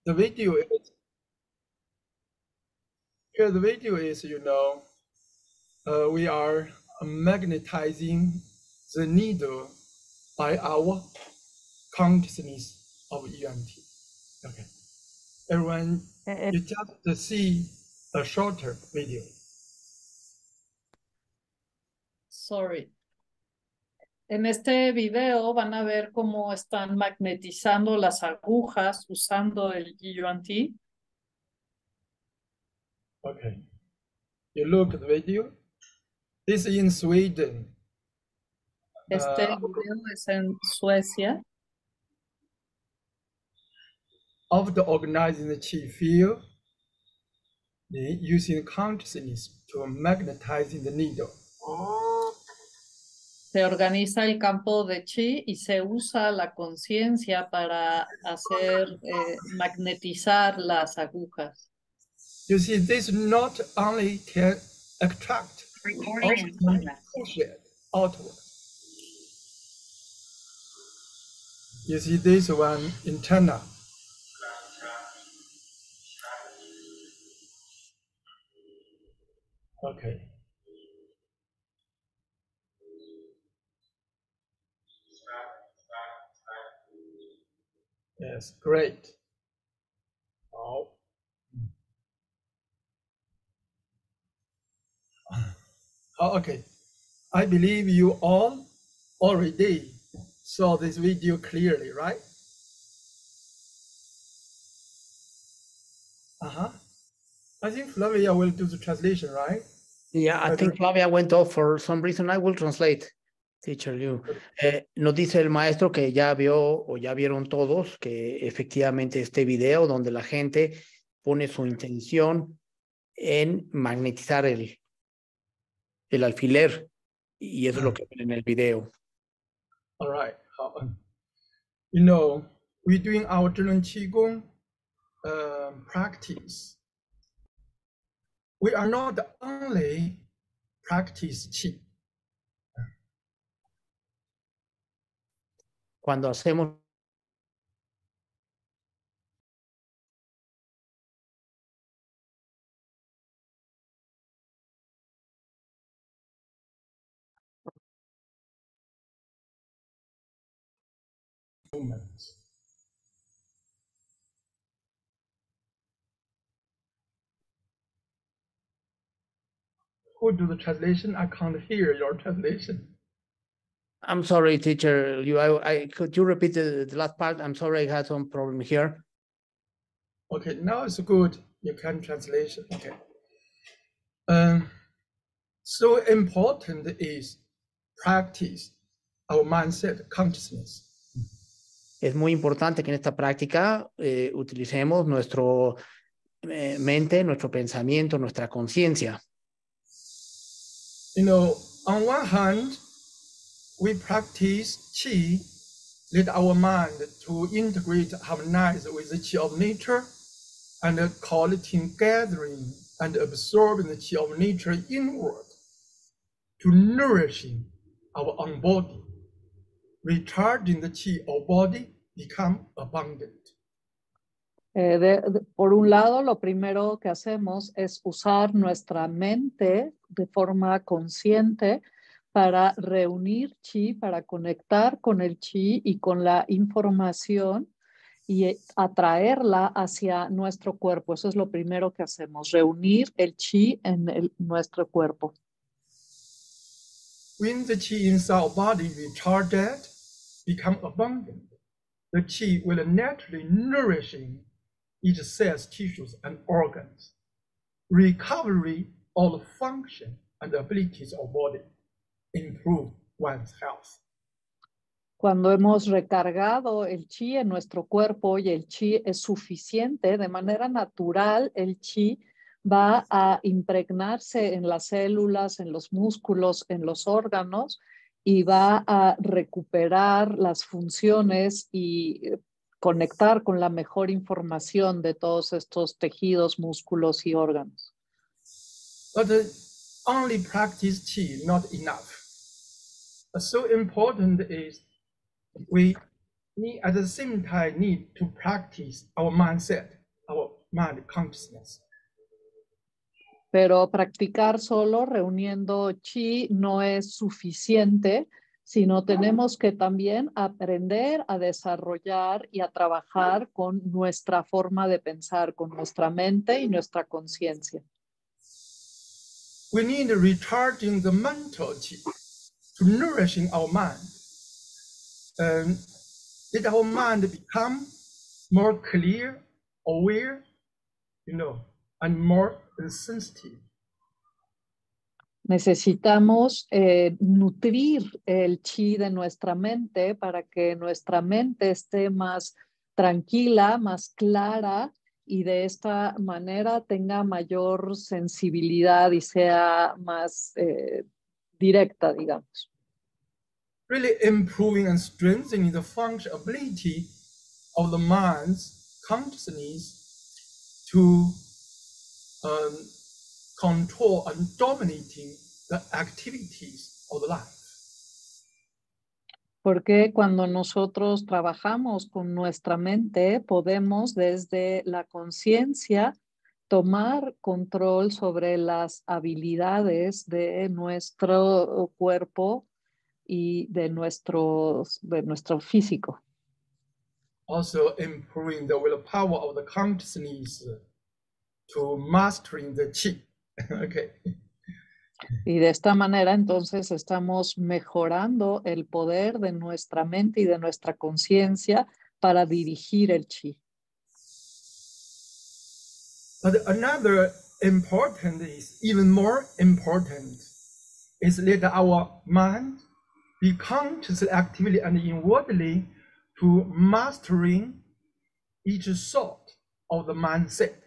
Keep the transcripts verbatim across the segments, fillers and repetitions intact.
the video is, here the video is, you know, uh, we are magnetizing the needle by our consciousness of E M T. Okay. Everyone, Eh, you just see a shorter video. Sorry. En este video van a ver cómo están magnetizando las agujas usando el G U N T. Okay. You look at the video. This is in Sweden. Este Uh, video es en Suecia. of the organizing the chi field, they using consciousness to magnetizing the needle. Se organiza el campo de chi y se usa la conciencia para hacer eh, magnetizar las agujas. You see, this not only can attract, Recording in also progress. push it outward. You see this one antenna. Okay. Yes, great. Oh. Oh, okay. I believe you all already saw this video clearly, right? Uh-huh. I think Flavia will do the translation, right? Yeah, I think Flavia went off for some reason. I will translate, teacher Liu. Eh, nos dice el maestro que ya vio o ya vieron todos que efectivamente este video donde la gente pone su intención en magnetizar el, el alfiler y eso es lo que ven en el video. All right. Uh, you know, we're doing our Zhenren Qigong uh, practice. We are not only practice Qi. Cuando hacemos movements. Who do the translation? I can't hear your translation. I'm sorry, teacher Liu. I, I could you repeat the, the last part? I'm sorry, I had some problem here. Okay, now it's good. You can translation. Okay. Um, so important is practice our mindset consciousness. Es muy importante que en esta práctica eh, utilicemos nuestro eh, mente, nuestro pensamiento, nuestra conciencia. You know, on one hand, we practice Qi, let our mind to integrate, harmonize with the Qi of nature, and quality gathering and absorbing the Qi of nature inward to nourishing our own body, recharging the Qi of body, become abundant. Eh, de, de, por un lado, lo primero que hacemos es usar nuestra mente de forma consciente para reunir chi, para conectar con el chi y con la información y atraerla hacia nuestro cuerpo. Eso es lo primero que hacemos, reunir el chi en el, nuestro cuerpo. When the Qi inside our body recharged, become abundant, the Qi will naturally nourishing each cell's tissues and organs, recovery all function and abilities of body, improve one's health. Cuando hemos recargado el chi en nuestro cuerpo y el chi es suficiente, de manera natural el chi va a impregnarse en las células, en los músculos, en los órganos y va a recuperar las funciones y conectar con la mejor información de todos estos tejidos, músculos y órganos. But uh, only practice Qi not enough. So important is we we at the same time need to practice our mindset, our mind consciousness. Pero practicar solo reuniendo chi no es suficiente, sino tenemos que también aprender a desarrollar y a trabajar con nuestra forma de pensar, con nuestra mente y nuestra conciencia. We need recharging the mental chi to nourishing our mind. Um, let our mind become more clear, aware, you know, and more sensitive. Necesitamos eh, nutrir el chi de nuestra mente para que nuestra mente esté más tranquila, más clara y de esta manera tenga mayor sensibilidad y sea más eh, directa, digamos. Really improving and strengthening the functionality of the mind's consciousness to um, control and dominating the activities of the life. Porque cuando nosotros trabajamos con nuestra mente, podemos desde la conciencia tomar control sobre las habilidades de nuestro cuerpo y de nuestro, de nuestro físico. Also improving the willpower of the consciousness to mastering the chi. Okay. Y de esta manera entonces estamos mejorando el poder de nuestra mente y de nuestra conciencia para dirigir el chi. But another important is even more important is let our mind be consciously, actively, and inwardly to mastering each thought of the mindset.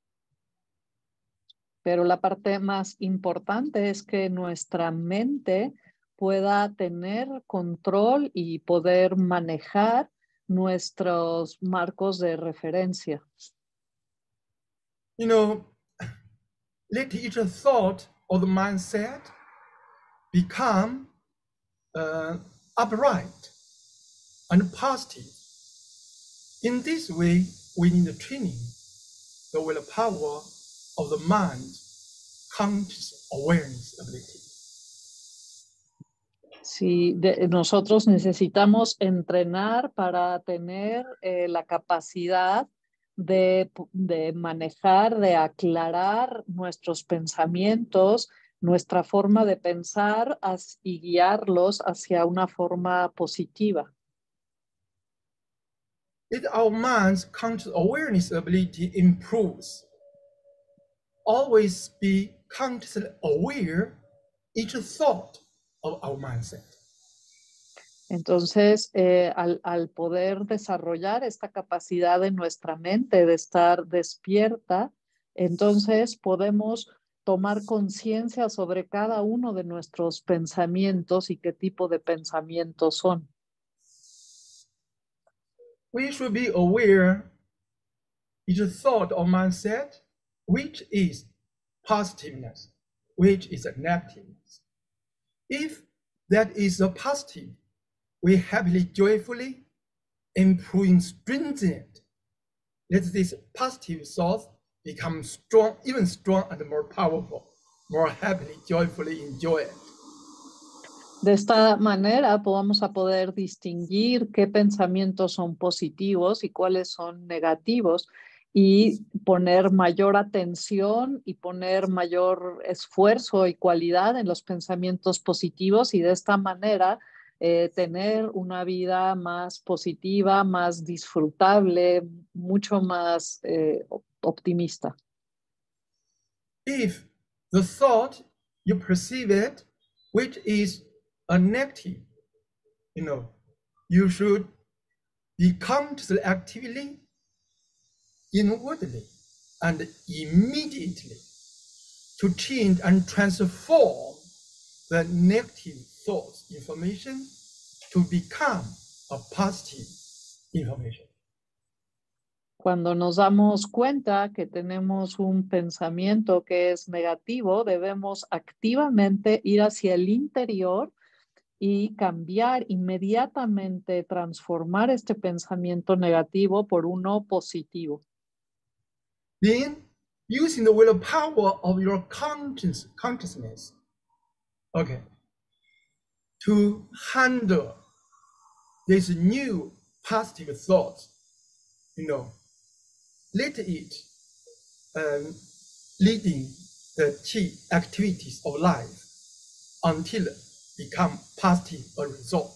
Pero la parte más importante es que nuestra mente pueda tener control y poder manejar nuestros marcos de referencia. You know, let each thought of the mindset become uh, upright and positive. In this way, we need training the willpower of the mind, conscious awareness ability. Sí, de, nosotros necesitamos entrenar para tener eh, la capacidad de, de manejar, de aclarar nuestros pensamientos, nuestra forma de pensar as, y guiarlos hacia una forma positiva. If our mind's conscious awareness ability improves, always be consciously aware each thought of our mindset. Entonces, eh, al, al poder desarrollar esta capacidad de nuestra mente de estar despierta, entonces podemos tomar conciencia sobre cada uno de nuestros pensamientos y qué tipo de pensamientos son. We should be aware each thought or mindset, which is positiveness, which is a negativeness. If that is a positive, we happily, joyfully, improving, strengthen it. Let this positive thought become strong, even strong and more powerful, more happily, joyfully enjoy it. De esta manera podamos a poder distinguir qué pensamientos son positivos y cuáles son negativos y poner mayor atención y poner mayor esfuerzo y cualidad en los pensamientos positivos y de esta manera eh, tener una vida más positiva, más disfrutable, mucho más eh, optimista. If the thought you perceive it, which is a negative, you know, you should be consciously, actively, inwardly, and immediately to change and transform the negative thoughts information to become a positive information. Cuando nos damos cuenta que tenemos un pensamiento que es negativo, debemos activamente ir hacia el interior y cambiar inmediatamente, transformar este pensamiento negativo por uno positivo. Then, using the willpower of your conscious, consciousness, okay, to handle this new positive thoughts, you know, let it um, leading the key activities of life until it become positive a result.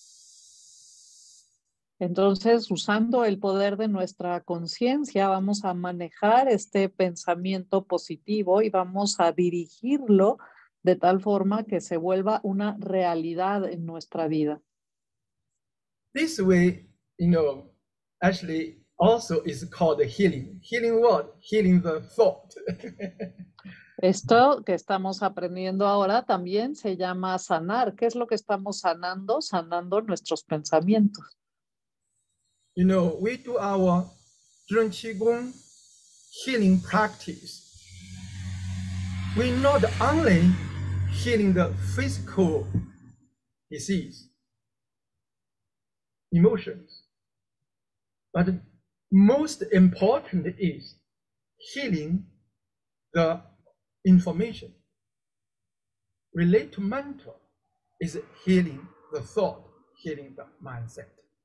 Entonces, usando el poder de nuestra conciencia, vamos a manejar este pensamiento positivo y vamos a dirigirlo de tal forma que se vuelva una realidad en nuestra vida. This way, you know, actually also is called healing. Healing what? Healing the thought. Esto que estamos aprendiendo ahora también se llama sanar. ¿Qué es lo que estamos sanando? Sanando nuestros pensamientos. You know, we do our Zhen Qigong healing practice. We not only healing the physical disease, emotions, but most important is healing the information. Relate to mental is healing the thought, healing the mindset.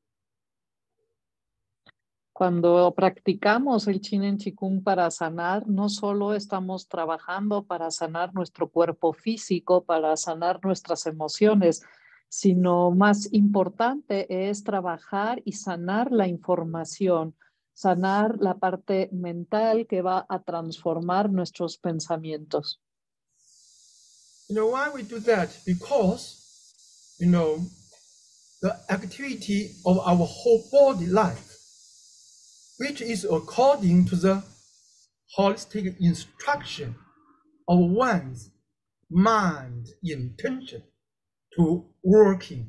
Cuando practicamos el Chinen Chikung para sanar, no solo estamos trabajando para sanar nuestro cuerpo físico, para sanar nuestras emociones, sino más importante es trabajar y sanar la información, sanar la parte mental que va a transformar nuestros pensamientos. You know why we do that? Because, you know, the activity of our whole body life, which is according to the holistic instruction of one's mind intention to working.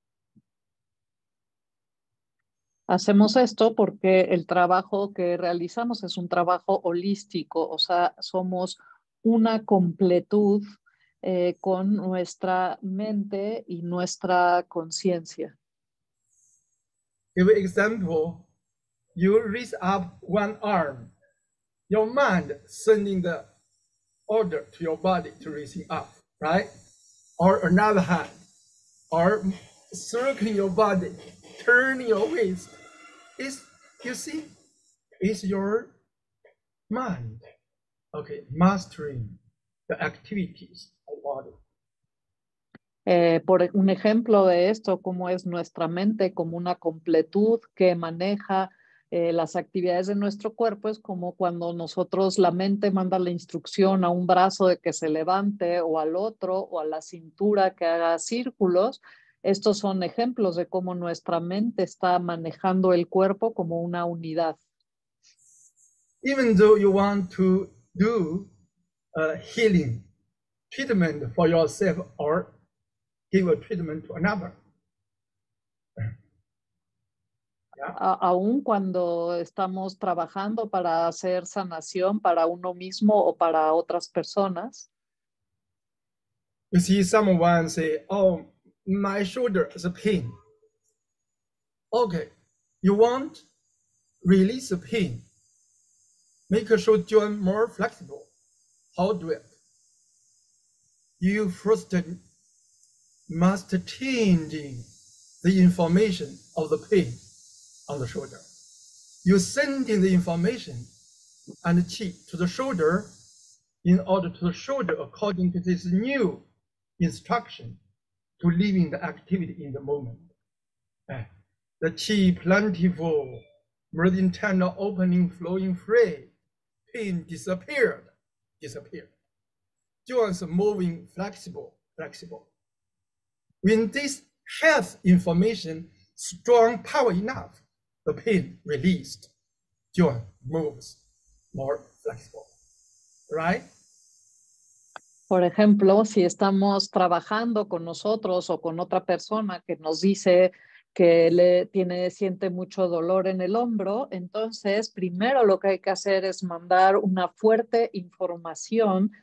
Hacemos esto porque el trabajo que realizamos es un trabajo holístico, o sea, somos una completud eh, con nuestra mente y nuestra conciencia. Give an example, you raise up one arm, your mind sending the order to your body to raise it up, right? Or another hand, or circling your body, turning your waist. It's, you see, it's your mind, okay, mastering the activities of body. Eh, por un ejemplo de esto, cómo es nuestra mente como una completud que maneja eh, las actividades de nuestro cuerpo, es como cuando nosotros, la mente manda la instrucción a un brazo de que se levante o al otro o a la cintura que haga círculos. Estos son ejemplos de cómo nuestra mente está manejando el cuerpo como una unidad. Even though you want to do a healing treatment for yourself or give a treatment to another. Yeah. A, aun cuando estamos trabajando para hacer sanación para uno mismo o para otras personas. You see someone say, oh, my shoulder is a pain. Okay, you want release the pain. Make your shoulder joint more flexible. How do it? You first must change the information of the pain on the shoulder. You send in the information and chi to the shoulder in order to the shoulder according to this new instruction to living the activity in the moment. The chi plentiful, meridian channel opening, flowing free, pain disappeared, disappeared. Joints moving, flexible, flexible. When this health information strong power enough, the pain released, joint moves more flexible, right? Por ejemplo, si estamos trabajando con nosotros o con otra persona que nos dice que le tiene, siente mucho dolor en el hombro, entonces primero lo que hay que hacer es mandar una fuerte información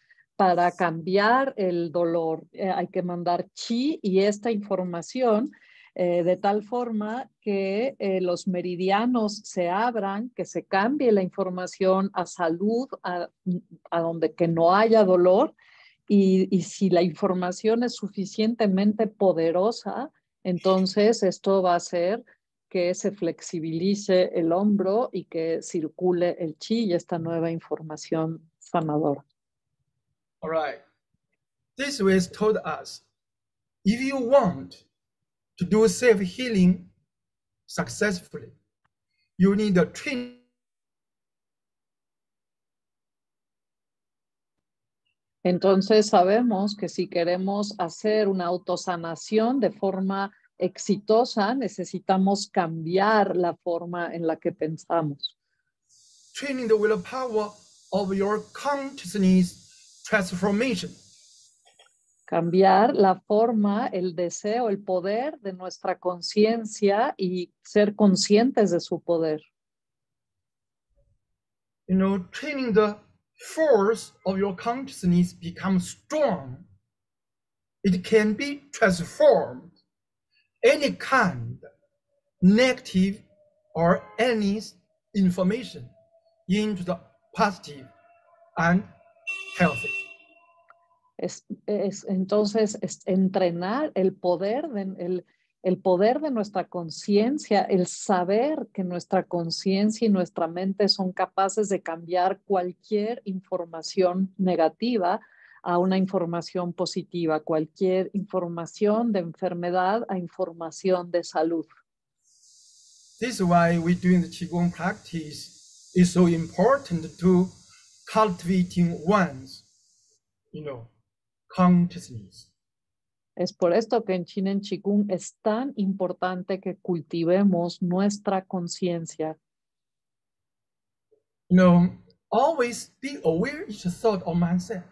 para cambiar el dolor. Eh, hay que mandar chi y esta información eh, de tal forma que eh, los meridianos se abran, que se cambie la información a salud, a, a donde que no haya dolor. Y, y si la información es suficientemente poderosa, entonces esto va a hacer que se flexibilice el hombro y que circule el chi y esta nueva información sanadora. All right. This was told us, if you want to do self-healing successfully, you need a training. Entonces sabemos que si queremos hacer una autosanación de forma exitosa, necesitamos cambiar la forma en la que pensamos. Training the willpower of your consciousness transformation. Cambiar la forma, el deseo, el poder de nuestra conciencia y ser conscientes de su poder. You know, training the force of your consciousness becomes strong. It can be transformed any kind, negative or any information into the positive and healthy. Es, es, entonces, es entrenar el poder, de, el, el poder de nuestra conciencia, el saber que nuestra conciencia y nuestra mente son capaces de cambiar cualquier información negativa a una información positiva, cualquier información de enfermedad a información de salud. This is why we doing the Qigong practice is so important to cultivating one's, you know, consciousness. Es por esto que en Chinen Chikung es tan importante que cultivemos nuestra conciencia. You know, always be aware each thought or mindset.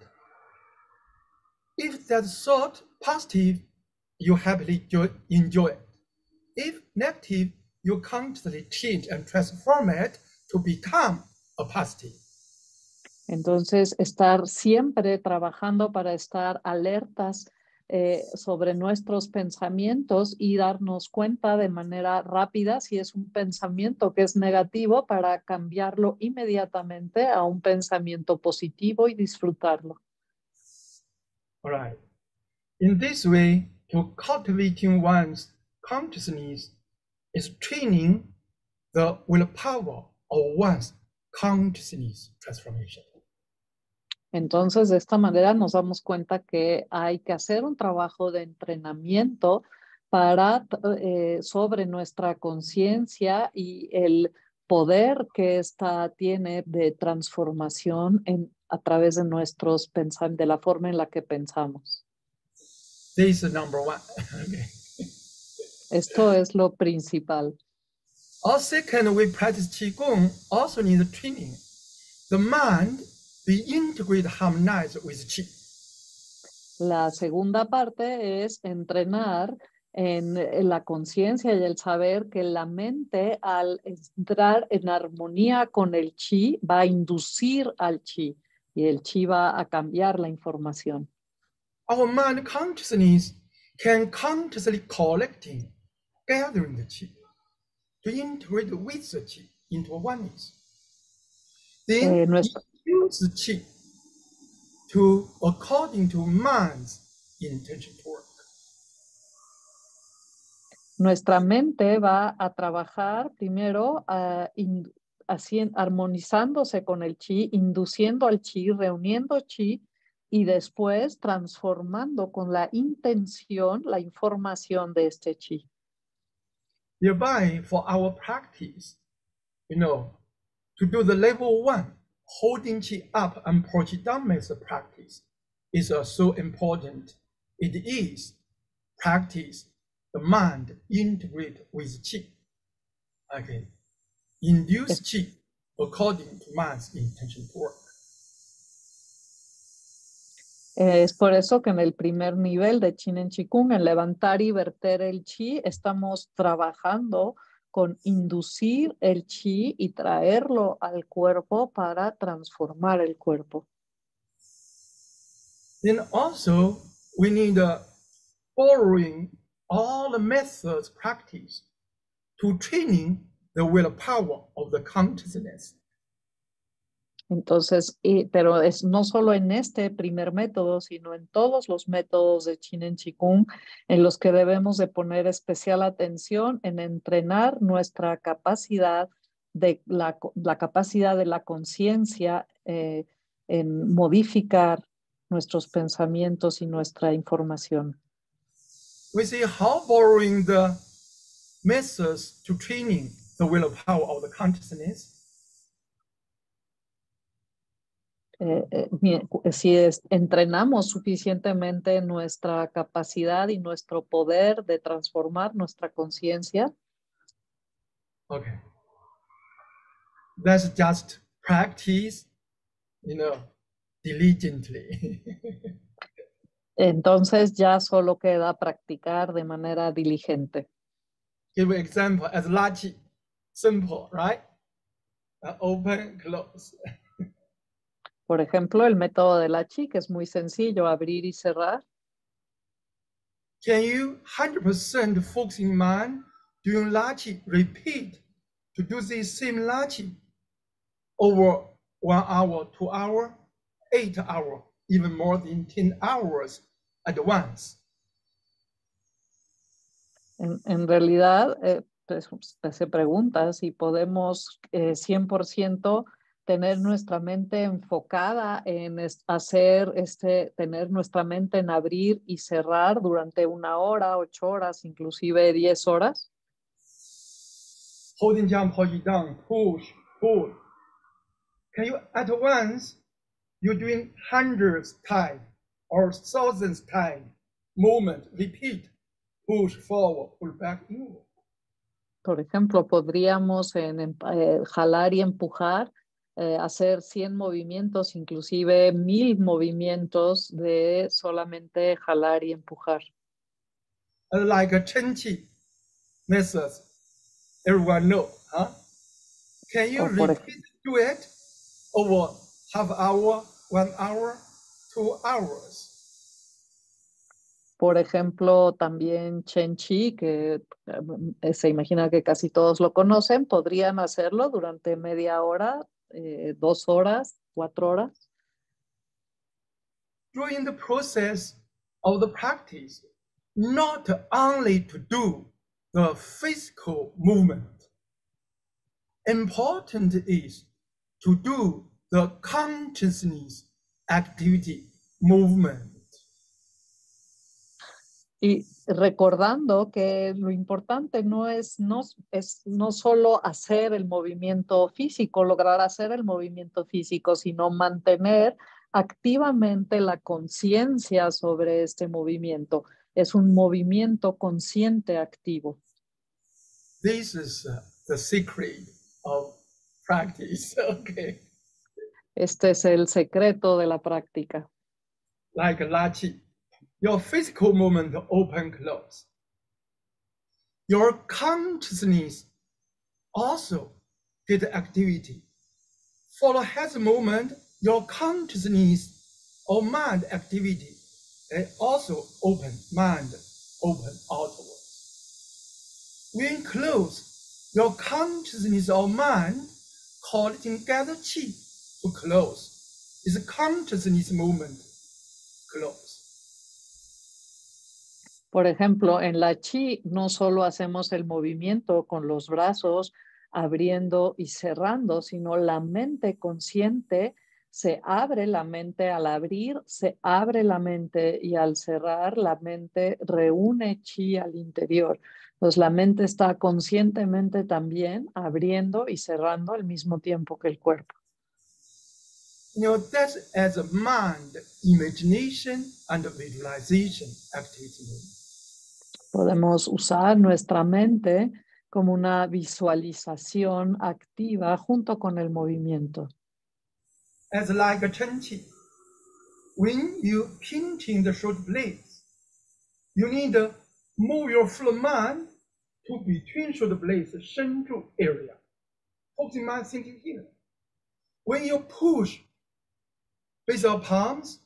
If that thought positive, you happily enjoy it. If negative, you consciously change and transform it to become a positive. Entonces, estar siempre trabajando para estar alertas eh, sobre nuestros pensamientos y darnos cuenta de manera rápida si es un pensamiento que es negativo para cambiarlo inmediatamente a un pensamiento positivo y disfrutarlo. All right. In this way, to cultivating one's consciousness is training the willpower of one's consciousness transformation. Entonces, de esta manera nos damos cuenta que hay que hacer un trabajo de entrenamiento para, eh, sobre nuestra conciencia y el poder que ésta tiene de transformación en, a través de nuestros pensamientos, de la forma en la que pensamos. This is number one. Okay. Esto es lo principal. Our second, we practice Qigong also need training. The mind be integrate, harmonize with Qi. La segunda parte es entrenar en, en la conciencia y el saber que la mente al entrar en armonía con el Qi va a inducir al Qi y el Qi va a cambiar la información. Our mind consciousness can consciously collecting, gathering the Qi to integrate with the Qi into oneness. Then Eh, nuestra, use the Qi to according to mind's intention to work. nuestra mente va a trabajar primero uh, in, así, armonizándose con el Qi, induciendo al Qi, reuniendo Qi y después transformando con la intención la información de este Qi. Thereby, for our practice, you know, to do the level one, holding Qi up and pushing down method practice is uh, so important. It is practice the mind integrate with Qi. Okay, induce Qi according to mind's intention to work. Es por eso que en el primer nivel de Chinen Chikung, en levantar y verter el Qi, estamos trabajando con inducir el Qi y traerlo al cuerpo para transformar el cuerpo. Then also we need uh, borrowing all the methods practice to training the willpower of the consciousness. Entonces, y, pero es no solo en este primer método, sino en todos los métodos de Chinen Chikung en los que debemos de poner especial atención en entrenar nuestra capacidad de la, la capacidad de la conciencia, eh, en modificar nuestros pensamientos y nuestra información. We see how borrowing the methods to training the willpower of the consciousness. Eh, eh, si es, entrenamos suficientemente nuestra capacidad y nuestro poder de transformar nuestra conciencia. Okay. Let's just practice, you know, diligently. Entonces ya solo queda practicar de manera diligente. Give an example as Lachi, simple, right? Uh, open, close. Por ejemplo, el método de la chi, que es muy sencillo, abrir y cerrar. Can you one hundred percent focus in mind doing Lachi, repeat to do this same Lachi over one hour, two hour, eight hour, even more than ten hours at once? En, en realidad, eh, pues, se pregunta si podemos eh, cien por ciento tener nuestra mente enfocada en es, hacer, este, tener nuestra mente en abrir y cerrar durante una hora, ocho horas, inclusive diez horas. Holding down, pushing down, push, pull. Can you at once, you're doing hundreds times or thousands times, movement, repeat, push forward, pull back inward. Por ejemplo, podríamos en, en, eh, jalar y empujar, eh, hacer cien movimientos, inclusive mil movimientos de solamente jalar y empujar. Like a Chen Qi method, everyone know, huh? Can you por repeat do it over half hour, one hour, two hours? Por ejemplo, también Chen Qi, que eh, se imagina que casi todos lo conocen, podrían hacerlo durante media hora, eh, dos horas, cuatro horas. During the process of the practice, not only to do the physical movement, important is to do the consciousness activity movement. Y recordando que lo importante no es no, es no solo hacer el movimiento físico, lograr hacer el movimiento físico, sino mantener activamente la conciencia sobre este movimiento. Es un movimiento consciente activo. This is uh, the secret of practice. Okay. Este es el secreto de la práctica. Like Lachi, your physical movement open, close. Your consciousness also get activity. For the head movement, your consciousness or mind activity and also open, mind open outward. When close, your consciousness or mind collecting gather chi to close. Is consciousness movement close. Por ejemplo, en la chi no solo hacemos el movimiento con los brazos abriendo y cerrando, sino la mente consciente se abre la mente al abrir, se abre la mente y al cerrar la mente reúne chi al interior. Entonces la mente está conscientemente también abriendo y cerrando al mismo tiempo que el cuerpo. You know, that's as a mind, imagination, and visualization activity. Podemos usar nuestra mente como una visualización activa junto con el movimiento. As like a Chen Qi, when you pinching the shoulder blades, you need to move your full mind to between shoulder blades, Shenju area. Focusing mind thinking here. When you push with your palms,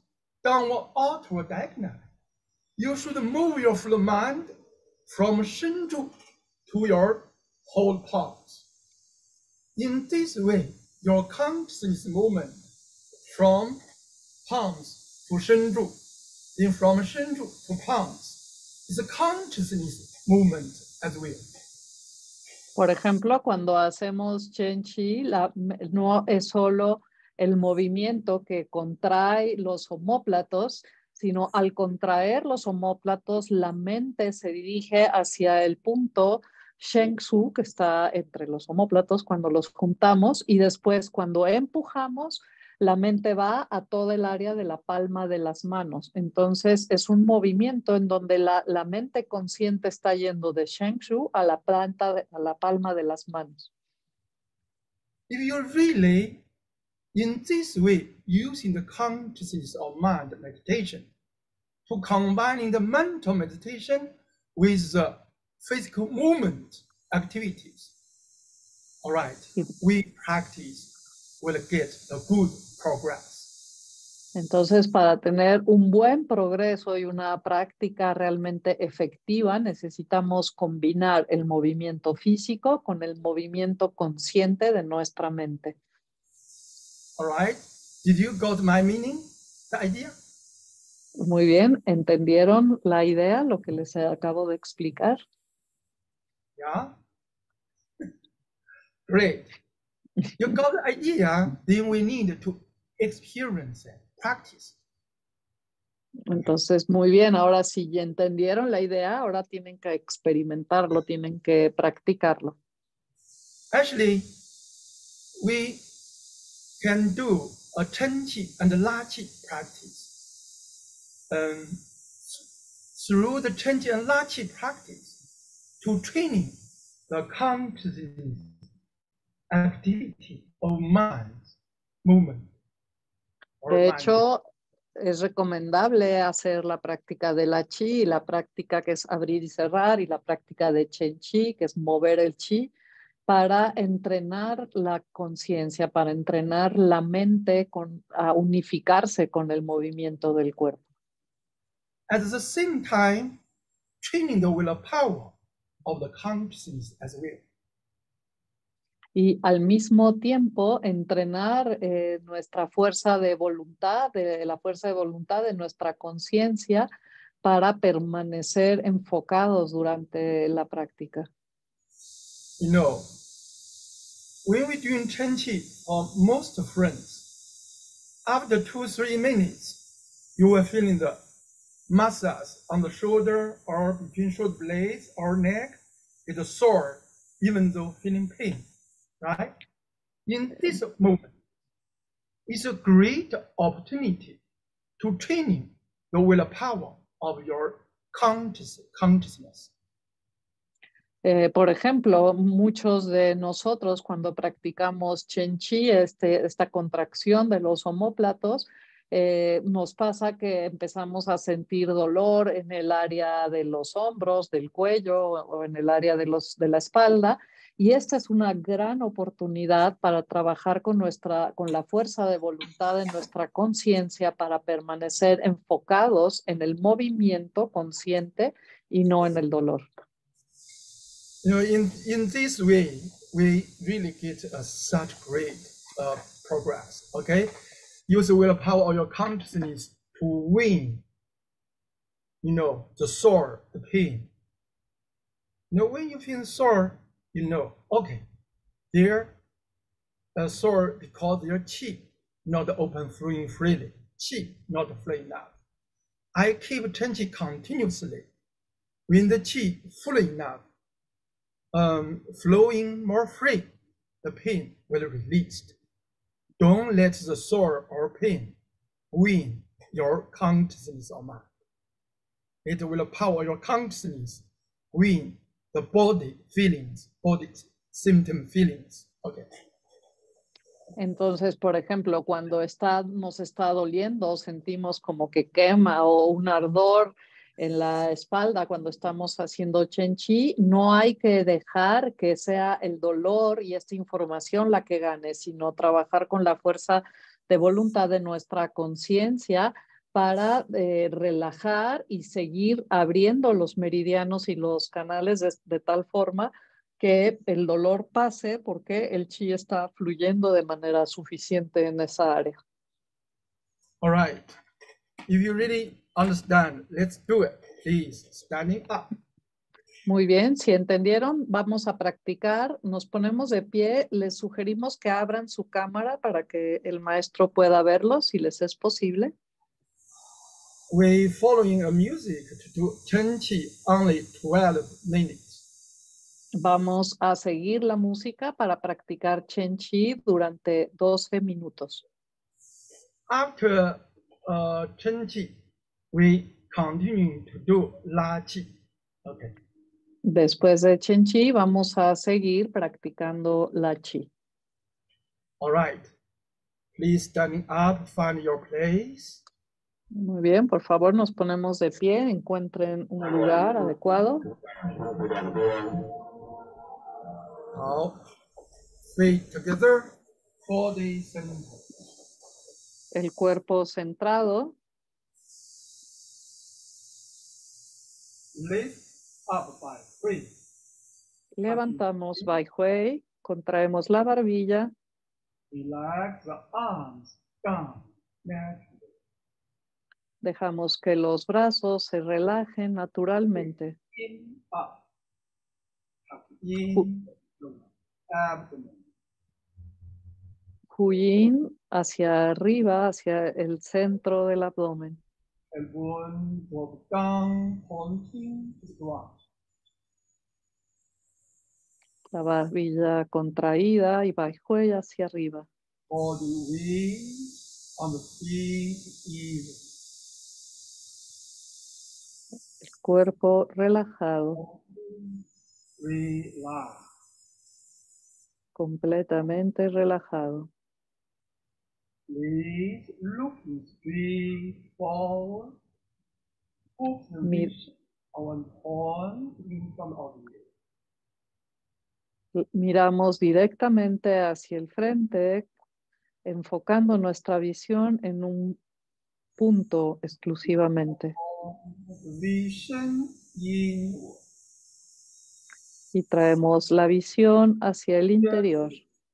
downward outward diagonal. You should move your mind from Shenzhou to your whole parts. In this way, your conscious movement from palms to Shenzhou, then from Shenzhou to palms, is a consciousness movement as well. Por ejemplo, cuando hacemos Chen Qi, la, no es solo el movimiento que contrae los omóplatos, sino al contraer los omóplatos, la mente se dirige hacia el punto Sheng Su, que está entre los omóplatos cuando los juntamos, y después cuando empujamos, la mente va a toda el área de la palma de las manos. Entonces es un movimiento en donde la, la mente consciente está yendo de Sheng Su a la, planta de, a la palma de las manos. If you really, in this way, using the consciousness of mind meditation to combining the mental meditation with the physical movement activities, all right, we practice will get the good progress. Entonces, para tener un buen progreso y una práctica realmente efectiva, necesitamos combinar el movimiento físico con el movimiento consciente de nuestra mente. All right, did you got my meaning, the idea? Muy bien, ¿entendieron la idea, lo que les acabo de explicar? Yeah. Great. You got the idea, then we need to experience it, practice. Entonces, muy bien, ahora si ya entendieron la idea, ahora tienen que experimentarlo, tienen que practicarlo. Actually, we can do a Chen Qi and La Qi practice. Um, through the Chen Qi and La Qi practice, to training the consciousness activity of mind movement. De hecho, es recomendable hacer la práctica de la Qi, la práctica que es abrir y cerrar, y la práctica de Chen Qi, que es mover el Qi, para entrenar la conciencia, para entrenar la mente con, a unificarse con el movimiento del cuerpo. At the same time, training the willpower of the consciousness as well. Y al mismo tiempo entrenar eh, nuestra fuerza de voluntad, de, la fuerza de voluntad de nuestra conciencia para permanecer enfocados durante la práctica. You know, when we're doing Chen Qi for most friends, after two, three minutes, you are feeling the muscles on the shoulder or between shoulder blades or neck is sore, even though feeling pain. Right? In this moment, it's a great opportunity to training the willpower of your conscious, consciousness. Eh, por ejemplo, muchos de nosotros cuando practicamos Chen Qi, este, esta contracción de los omóplatos, eh, nos pasa que empezamos a sentir dolor en el área de los hombros, del cuello o en el área de, los, de la espalda. Y esta es una gran oportunidad para trabajar con, nuestra, con la fuerza de voluntad de nuestra conciencia para permanecer enfocados en el movimiento consciente y no en el dolor. You know, in, in this way, we really get a such great uh, progress, okay? Use the willpower of your consciousness to win, you know, the sore, the pain. You know, when you feel sore, you know, okay, they're uh, sore because their qi not open flowing freely, qi not flowing enough. I keep Chen Qi continuously. When the qi full enough, um, flowing more free, the pain will be released. Don't let the sore or pain win your consciousness or mind. It will power your consciousness win the body feelings, body symptom feelings. Okay. Entonces, por ejemplo, cuando está, nos está doliendo, sentimos como que quema o un ardor en la espalda cuando estamos haciendo Chen Qi, no hay que dejar que sea el dolor y esta información la que gane, sino trabajar con la fuerza de voluntad de nuestra conciencia para eh, relajar y seguir abriendo los meridianos y los canales de, de tal forma que el dolor pase porque el chi está fluyendo de manera suficiente en esa área. All right. If you really understand, let's do it. Please, standing up. Muy bien, si entendieron, vamos a practicar. Nos ponemos de pie. Les sugerimos que abran su cámara para que el maestro pueda verlo, si les es posible. We're following a music to do Chen Qi only twelve minutes. Vamos a seguir la música para practicar Chen Qi durante doce minutos. After uh, Chen Qi, we continue to do La Qi. Okay. Después de Chen Qi, vamos a seguir practicando la Qi. All right. Please standing up, find your place. Muy bien, por favor, nos ponemos de pie, encuentren un lugar adecuado. Now, feet together, body center. El cuerpo centrado. Lift up by three. Levantamos Bai Hui, contraemos la barbilla. Relax the arms down naturally. Dejamos que los brazos se relajen naturalmente. In, up. Tuck in, abdomen. Huyin hacia arriba, hacia el centro del abdomen. El buen drop down, pointing to the ground. La barbilla contraída y Bai Hui hacia arriba. Body weak on the feet easy. El cuerpo relajado, Relax. completamente relajado. Please looking straight forward. Focus the Mi- vision on point in front of you. Miramos directamente hacia el frente, enfocando nuestra visión en un punto exclusivamente. Vision inward. Y traemos la visión hacia el interior.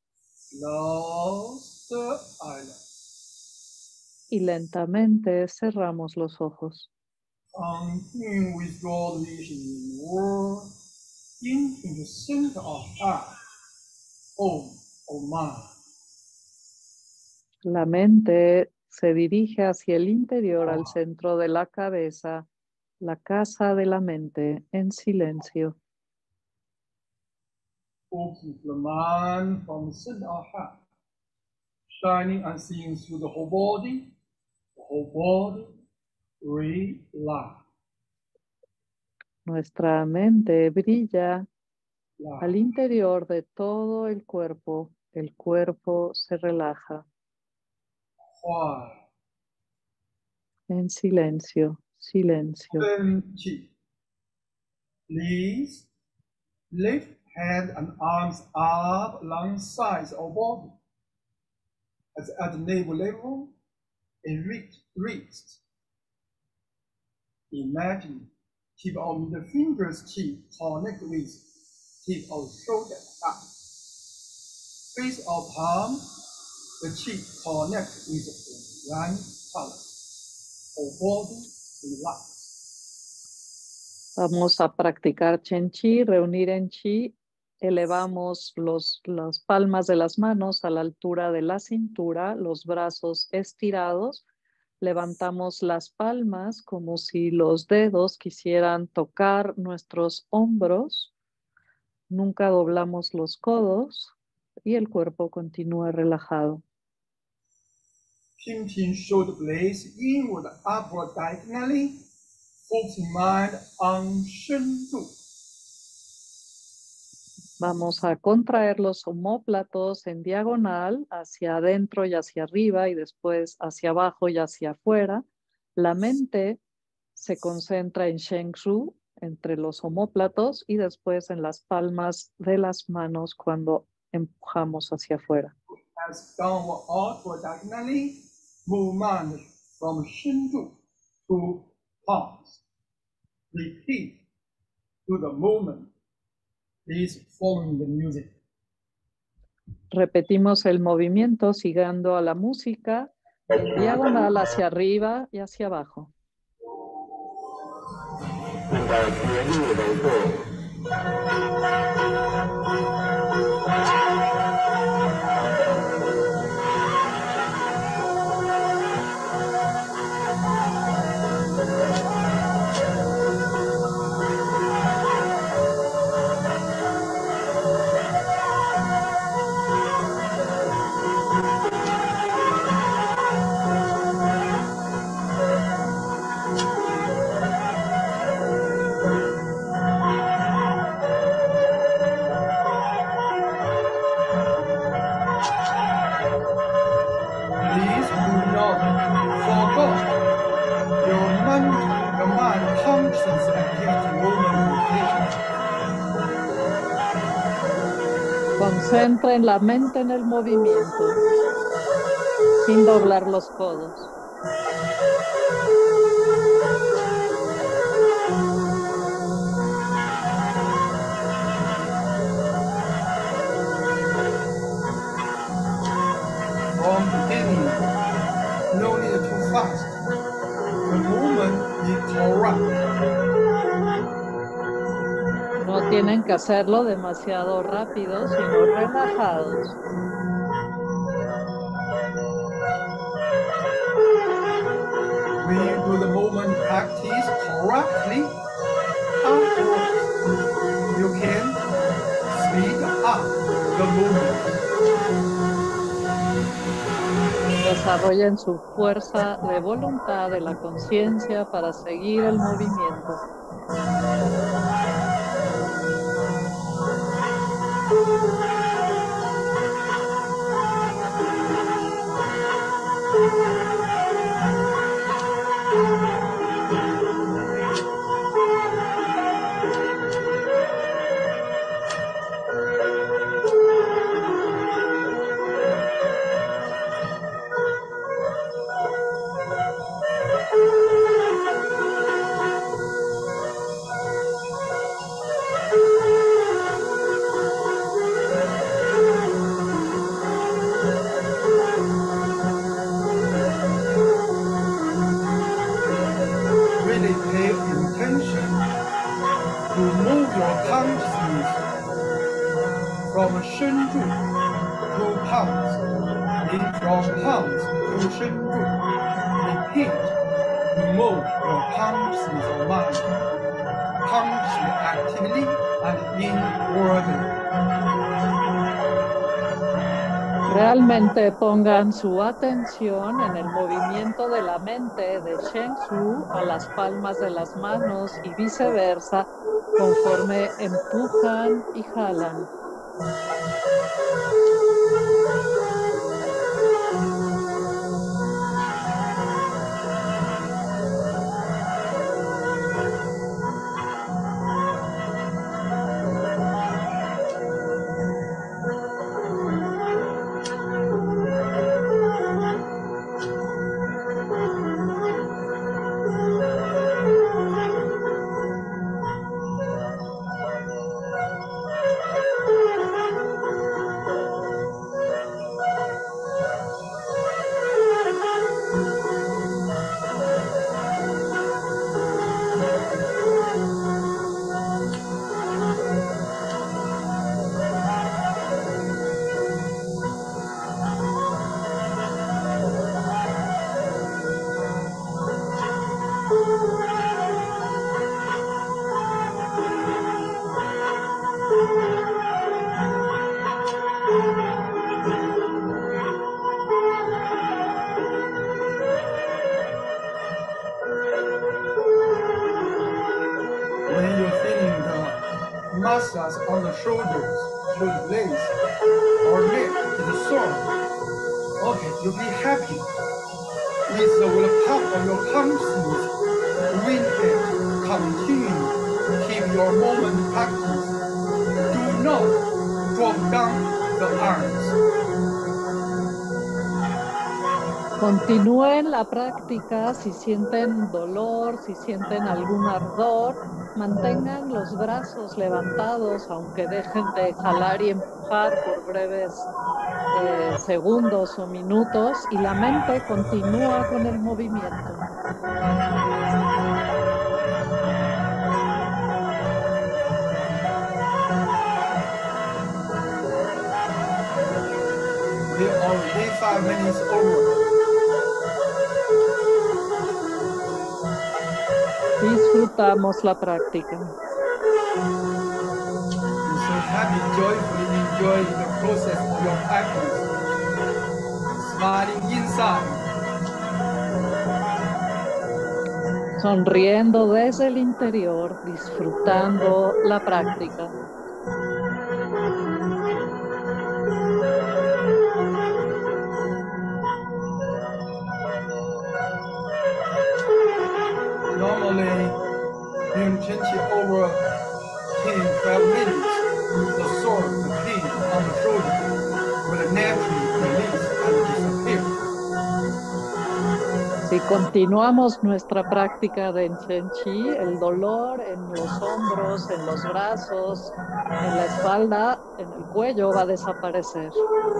Close the eyelids. Y lentamente cerramos los ojos. Continue with your vision inward into the center of heart. Om, Om. La mente se dirige hacia el interior, al centro de la cabeza, la casa de la mente, en silencio. Focus the mind from the center of heart, shining and seeing through the whole body, the whole body, relax. Nuestra mente brilla relax. al interior de todo el cuerpo. El cuerpo se relaja. Quiet. En silencio, silencio. Chen Qi. Please lift hands and arms up along sides of body. As at the navel level, and reach, wrist. Imagine tip of the fingers keep connect with tip of shoulder up. Face of palm, the cheek connect with the right palm. Whole body relax. Vamos a practicar Chen Qi, reunir en Qi. Elevamos los, las palmas de las manos a la altura de la cintura, los brazos estirados. Levantamos las palmas como si los dedos quisieran tocar nuestros hombros. Nunca doblamos los codos y el cuerpo continúa relajado. Pinching shoulder blades inward, upward diagonally. Focusing mind on Shen Du. Vamos a contraer los omóplatos en diagonal hacia adentro y hacia arriba y después hacia abajo y hacia afuera. La mente se concentra en Shen Shu entre los omóplatos y después en las palmas de las manos cuando empujamos hacia afuera. As downward, outward diagonally. Move mind from Shenju to palms. Repeat to the movement. Please following the music. Repetimos el movimiento siguiendo a la música en diagonal hacia arriba y hacia abajo. Concentren la mente en el movimiento, sin doblar los codos. From beginning, no need too fast. The movement is correct. No tienen que hacerlo demasiado rápido, sino relajados. When you do the movement practice correctly, afterwards, you can speed up the movement. Desarrollen su fuerza de voluntad de la conciencia para seguir el movimiento. Really pay attention to move your consciousness from Shenju to palms, then from palms to Shenju. Repeat to move your consciousness of mind, consciously, actively, and inwardly. Realmente pongan su atención en el movimiento de la mente de Shenzhou a las palmas de las manos y viceversa, conforme empujan y jalan. When you're feeling the muscles on the shoulders, shoulder blades, or neck is sore, okay, you'll be happy with the willpower of your consciousness. When it continue, keep your moment practice. Do not drop down the arms. Continúen la práctica si sienten dolor, si sienten algún ardor, mantengan los brazos levantados aunque dejen de jalar y empujar por breves eh, segundos o minutos y la mente continúa con el movimiento. We are already five minutes over. Disfrutamos la práctica. You should happy, joyfully enjoy the process of your practice. Smiling inside. Sonriendo desde el interior, disfrutando la práctica. Normally, during twenty over ten, twelve minutes, the sore, the pain on the shoulder will naturally release and disappear. Si continuamos nuestra práctica de Chen Chi, el dolor en los hombros, en los brazos, en la espalda, en el cuello va a desaparecer.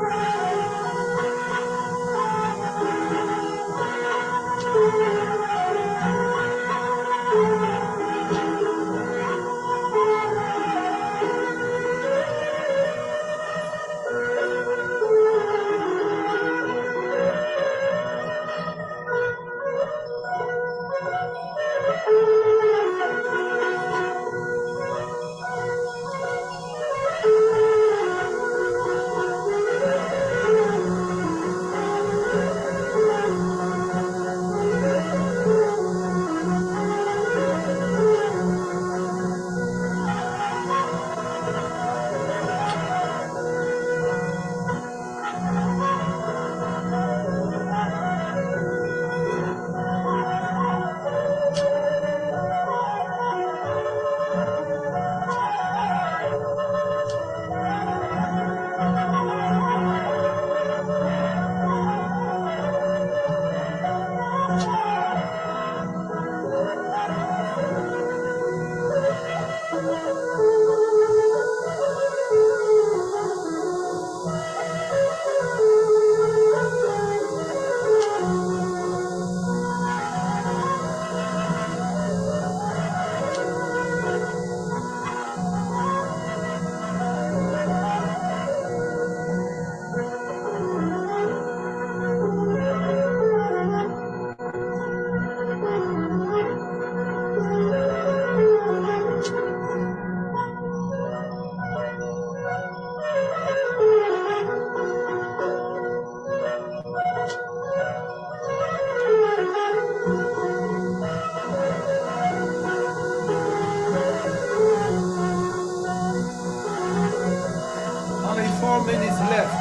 Four minutes left.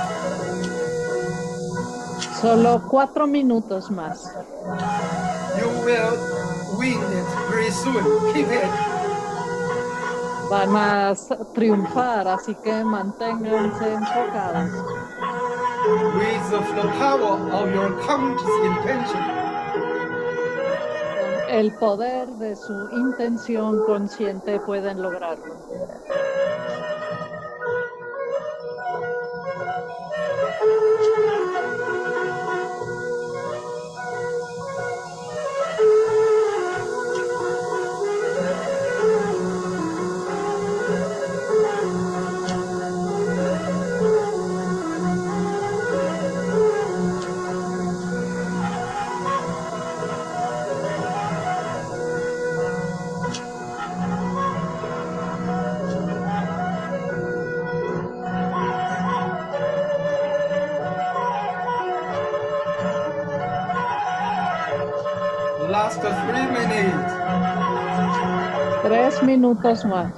Solo cuatro minutos más. You will win it very soon. Keep it. Van a triunfar, así que manténganse enfocados. With the power of your conscious intention. Con el poder de su intención consciente pueden lograrlo. Last three minutes. Tres minutos más.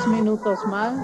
minutos más.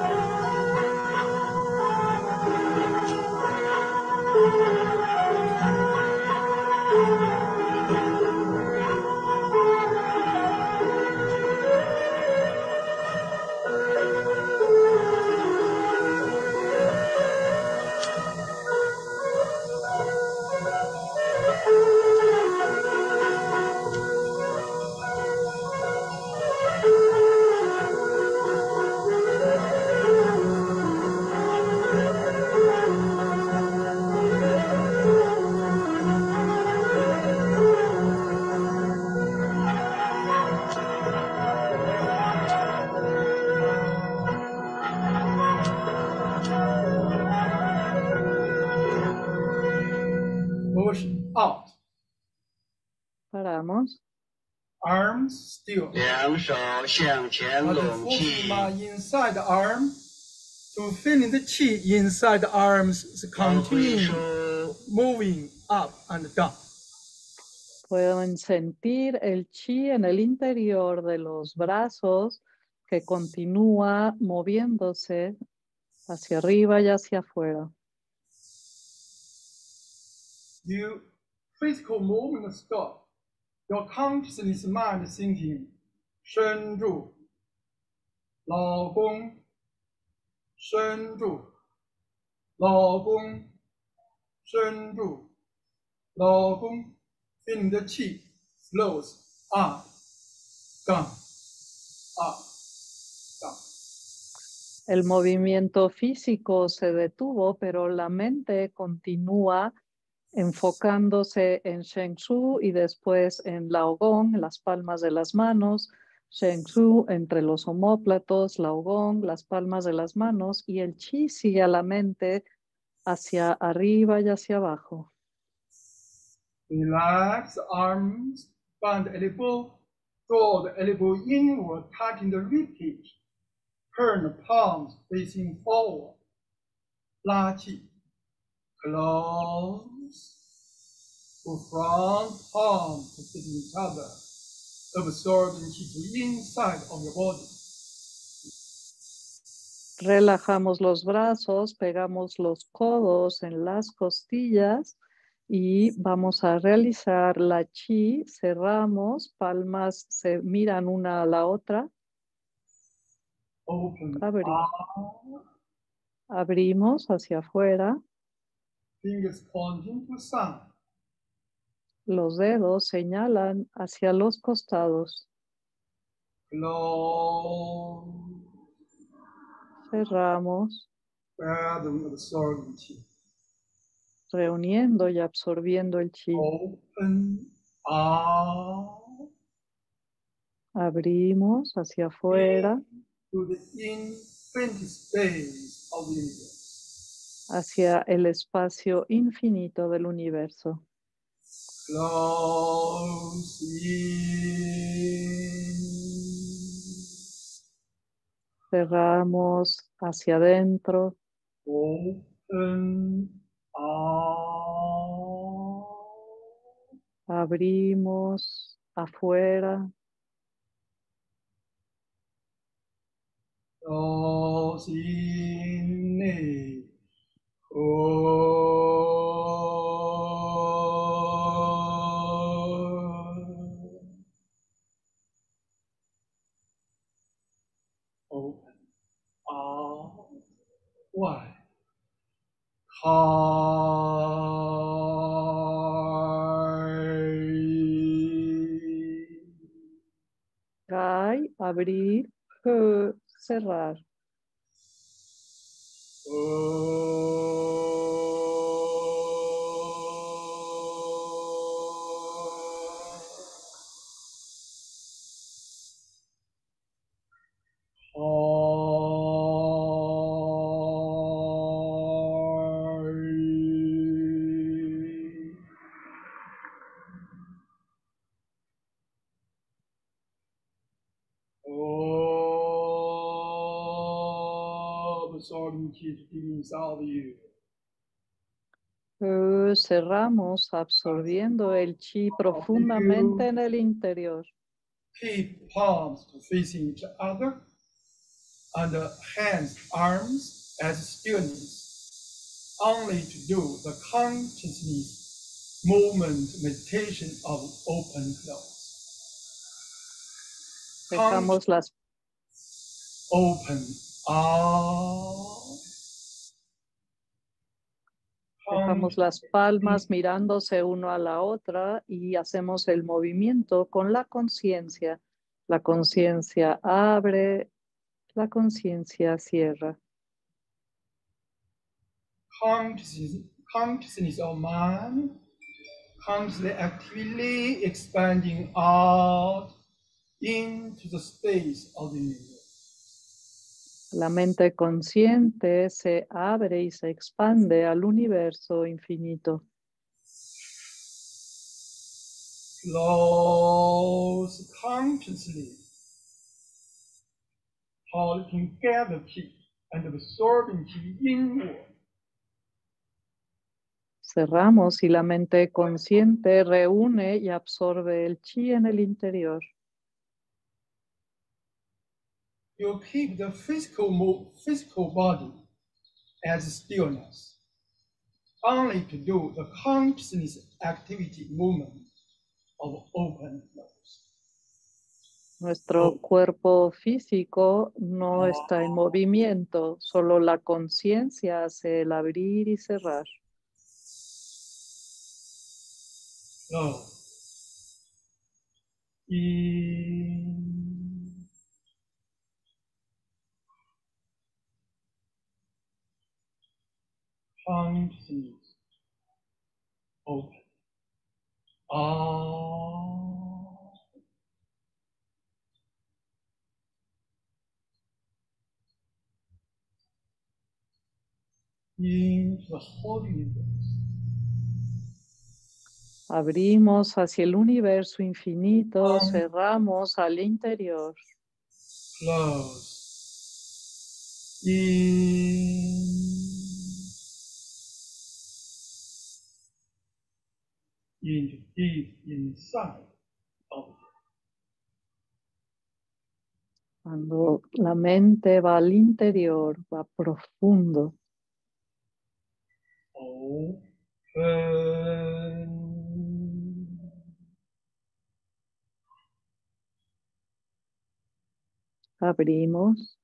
Push out. Paramos. Arms still. 两手向前 But 拢 focus 气， my inside arm to feeling the qi inside the arms is 往回 continue 收， moving up and down. Pueden sentir el chi en el interior de los brazos que continúa moviéndose hacia arriba y hacia afuera. You physical movement stop. Your consciousness mind thinking 深入老公深入老公深入老公 feeling the qi flows up down up down. El movimiento físico se detuvo, pero la mente continúa enfocándose en Sheng Tzu y después en Lao Gong, en las palmas de las manos, Sheng Tzu entre los omóplatos, Lao Gong, las palmas de las manos, y el chi sigue a la mente hacia arriba y hacia abajo. Relax the arms, bend the elbow, draw the elbow inward, touching the ribcage. Turn the palms facing forward. 拉气 close to front, palms to fit each other. Absorbing qi to inside of your body. Relajamos los brazos, pegamos los codos en las costillas y vamos a realizar la chi. Cerramos, palmas se miran una a la otra. Open Abri- out, abrimos hacia afuera. fingers pointing to side. Los dedos señalan hacia los costados. Close, Cerramos, gathering, absorbing qi. reuniendo y absorbiendo el chi. Open out Abrimos hacia afuera, to the infinite space of the universe. hacia el espacio infinito del universo. Close in. Cerramos hacia adentro, Open out. abrimos afuera, Close in. Open out. Wide. High. kai, abrir, he, cerrar. Absorbing qi to deep inside of you. He, cerramos absorbiendo el chi profundamente en el interior. Keep palms to facing each other. and the hands, arms as stillness, only to do the consciousness movement meditation of open close. Dejamos las, Open, ah. dejamos las palmas mirándose uno a la otra y hacemos el movimiento con la conciencia. La conciencia abre, la conciencia cierra. Consciousness, consciousness of mind, consciously actively expanding out into the space of the universe. La mente consciente se abre y se expande al universo infinito. Close consciously, holding gather ki and absorbing ki inward. Cerramos y la mente consciente reúne y absorbe el chi en el interior. You keep the physical move, physical body as stillness, only to do the consciousness activity movement of open close. Nuestro cuerpo físico no está en movimiento, solo la conciencia hace el abrir y cerrar. Close. In. Consciousness open. Ah. Into the whole universe. Abrimos hacia el universo infinito, cerramos al interior. Close. In. Into deep inside of it. Cuando la mente va al interior, va profundo. Open. Abrimos.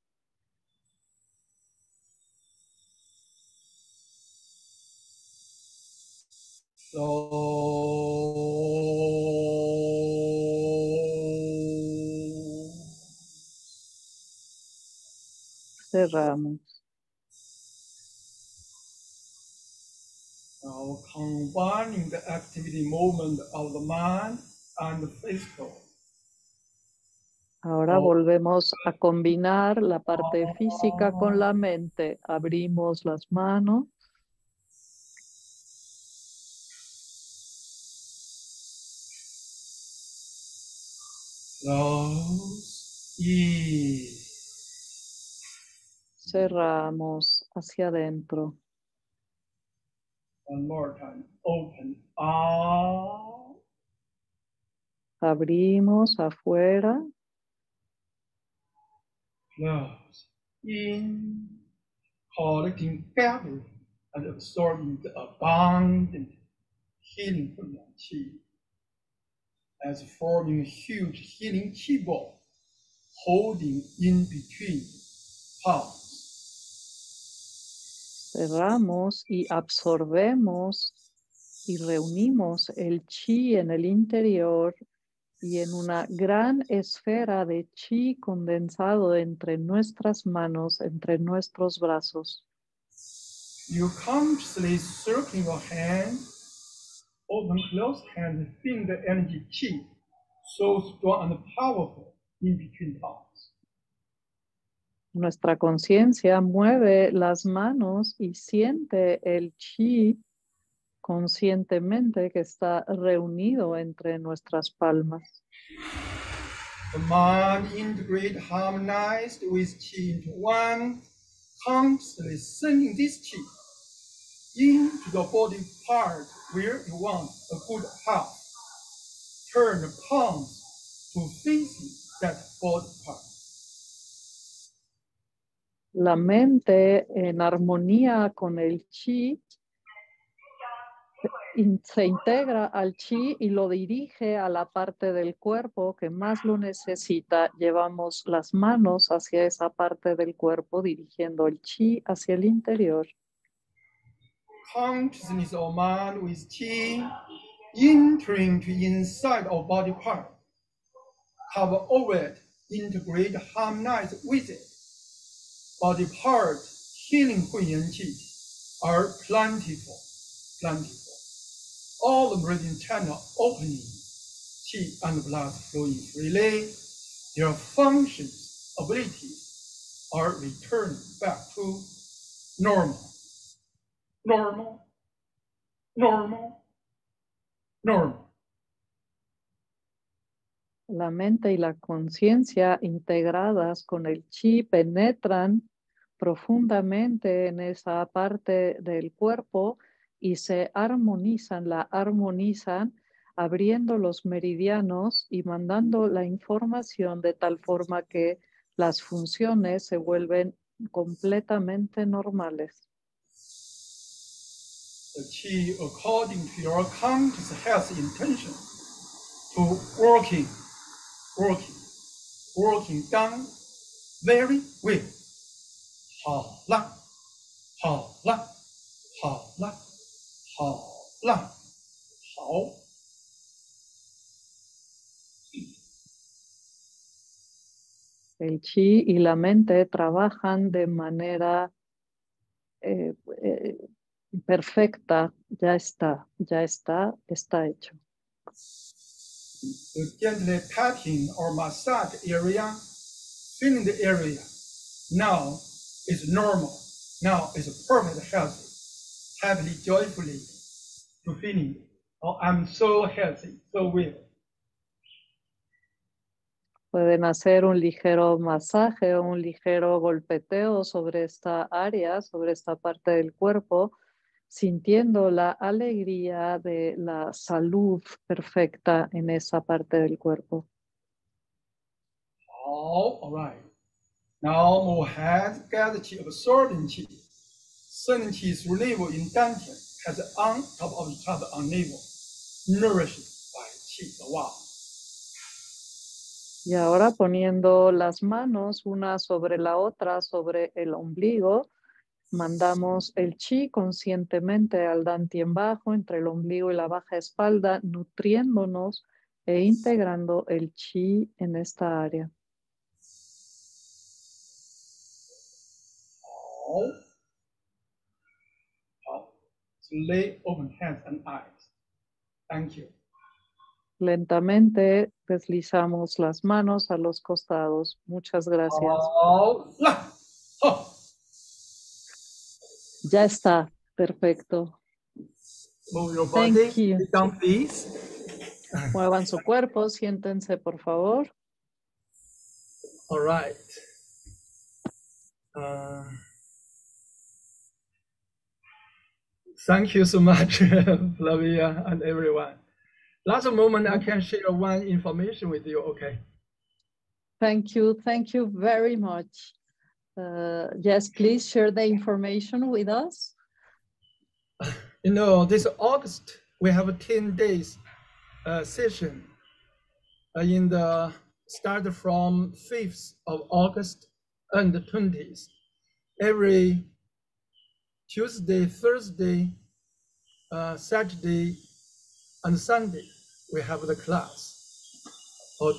Cerramos. Now combining the activity movement of the mind and the physical. Ahora volvemos a combinar la parte física con la mente. Abrimos las manos. Close. In. Cerramos hacia adentro. One more time. Open. Ah. Abrimos afuera. Close. In. Collecting, gathering, and absorbing the abundant healing from your chi, as forming a huge healing chi ball, holding in between palms. Cerramos y absorbemos y reunimos el chi en el interior y en una gran esfera de chi condensado entre nuestras manos, entre nuestros brazos. You consciously circling your hand, open closed hand, feel the energy chi, so strong and powerful in between palms. Nuestra conciencia mueve las manos y siente el chi conscientemente que está reunido entre nuestras palmas. The mind integrate, harmonized with chi into one, constantly sending this chi into the body part where you want a good health. Turn the palms to facing that body part. La mente en armonía con el chi in- se integra al chi y lo dirige a la parte del cuerpo que más lo necesita. Llevamos las manos hacia esa parte del cuerpo dirigiendo el chi hacia el interior. Consciousness of mind with chi entering to inside our body part. Cover over it, integrate, harmonize with it. Body part healing Huiyan Qi are plentiful, plentiful. All the breathing channel opening, Qi and blood flowing freely. Their functions, abilities are returning back to normal, normal, normal, normal. La mente y la conciencia integradas con el chi penetran profundamente en esa parte del cuerpo y se armonizan, la armonizan abriendo los meridianos y mandando la información de tal forma que las funciones se vuelven completamente normales. The chi, according to your conscious health intention, to working, working, working down very well. 好了，好了，好了，好了，好。 El chi y la mente trabajan de manera eh, eh, perfecta, ya está, ya está, está hecho. So gently tapping or massage area, feeling the area. Now is normal. Now is perfect healthy. Happily, joyfully to feeling. Oh, I'm so healthy, so well. Pueden hacer un ligero masaje o un ligero golpeteo sobre esta área, sobre esta parte del cuerpo, sintiendo la alegría de la salud perfecta en esa parte del cuerpo. Oh, all right. Now move hands, gather qi, absorbing qi. Sending qi through navel in dantian, has on top of each other on navel, nourished by qi, the wow. Y ahora poniendo las manos una sobre la otra, sobre el ombligo, mandamos el chi conscientemente al dantien bajo, entre el ombligo y la baja espalda, nutriéndonos e integrando el chi en esta área. Oh. Oh. So lay open hands and eyes. Thank you. Lentamente deslizamos las manos a los costados. Muchas gracias. Oh, la, oh. Ya está, perfecto. Move your Thank body. you. Sit down, please. Muevan su cuerpo, siéntense, por favor. All right. Uh, thank you so much, Flavia and everyone. Last moment, I can share one information with you, okay? Thank you. Thank you very much. Uh, yes, please share the information with us. You know, this August, we have a ten days uh, session uh, in the start from fifth of August and the twentieth. Every Tuesday, Thursday, uh, Saturday, and Sunday, we have the class. Or,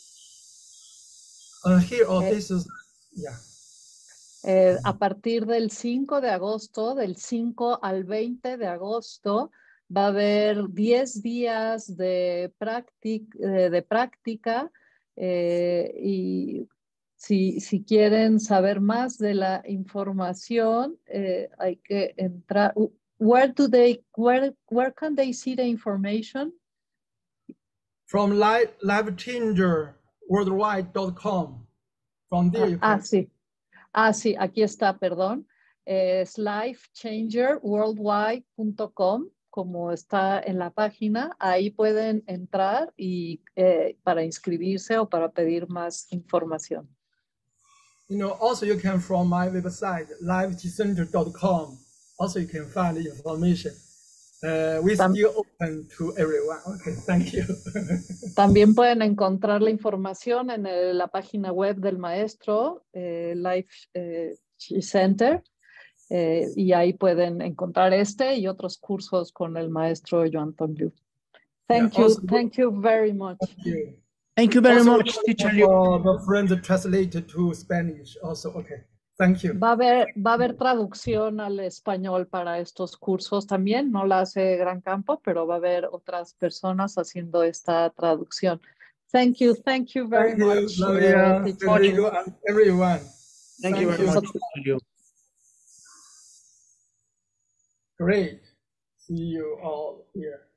uh, here, or Eh, this is, yeah. Eh, a partir del cinco de agosto, del cinco al veinte de agosto, va a haber diez días de, práctica, eh, de práctica eh, y si, si quieren saber más de la información, eh, hay que entrar. Where do they, where, where can they see the information? From live, livechanger worldwide dot com. From there, Ah, you ah, can. sí. Ah, sí, aquí está, perdón. Es lifechanger worldwide punto com, como está en la página. Ahí pueden entrar y eh, para inscribirse o para pedir más información. you know, also you can from my website, live t center dot com. Also you can find information. Uh, we're Tam- still open to everyone. Okay, thank you. También pueden encontrar la información en el- la página web del maestro, eh, Life eh, Center, eh, y ahí pueden encontrar este y otros cursos con el maestro Joan Tong Liu. Thank Yeah, you, also- thank you very much. Thank you. Thank you very Also, much, teacher Liu. for the friends translated to Spanish also. Okay, thank you. Va a haber, va a haber traducción al español para estos cursos también, no la hace Gran Campo, pero va a haber otras personas haciendo esta traducción. Thank you, thank you very Thank you, much, Flavia, uh, teacher Federico, Liu. and everyone. Thank you very you. much, teacher Liu. Great. See you all here.